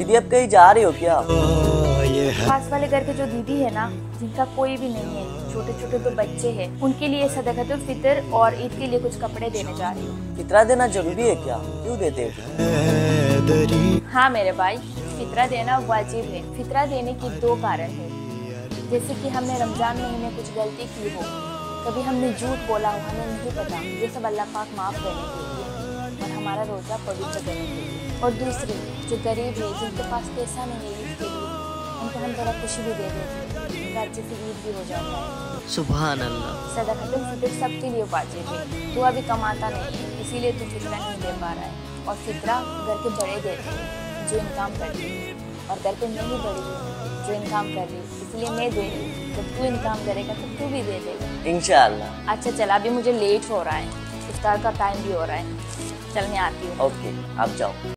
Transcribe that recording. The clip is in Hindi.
दीदी आप कहीं जा रही हो क्या? पास वाले घर के जो दीदी है ना, जिनका कोई भी नहीं है, छोटे छोटे दो बच्चे हैं, उनके लिए सदक़तुल फितर और ईद के लिए कुछ कपड़े देने जा रही हूँ। फितरा देना जरूरी है क्या? क्यों देते हो? हाँ मेरे भाई, फितरा देना वाजिब है। फितरा देने की दो कारण है। जैसे कि हमने रमजान महीने कुछ गलती की हो, कभी हमने झूठ बोला हो, हमें नहीं पता, ये सब अल्लाह पाक माफ़ करने के लिए और हमारा रोज़ा पवित्र करने के लिए। और दूसरी, जो गरीब है, जिनके पास पैसा नहीं है ईद के लिए, उनको हम ज़रा खुशी भी दे देते हैं, उनका अच्छे से ईद भी हो जाता है। सुभान अल्लाह। सदक़तुल फितर सबके लिए वाजिब है। तू अभी कमाता नहीं है, इसीलिए तू फितरा नहीं दे पा रहा है, और फितरा घर के बड़े देते हैं जो इनकाम करते हैं, और घर पे मैं ही बड़ी हूँ जो इनकाम कर रही हूँ, इसलिए मैं दे रही हूँ। जब तू इनकाम करेगा तो तू भी दे देगा इंशाअल्लाह। अच्छा चला, अभी मुझे लेट हो रहा है, इफ्तार का टाइम भी हो रहा है, चल मैं आती हूँ। ओके, आप जाओ।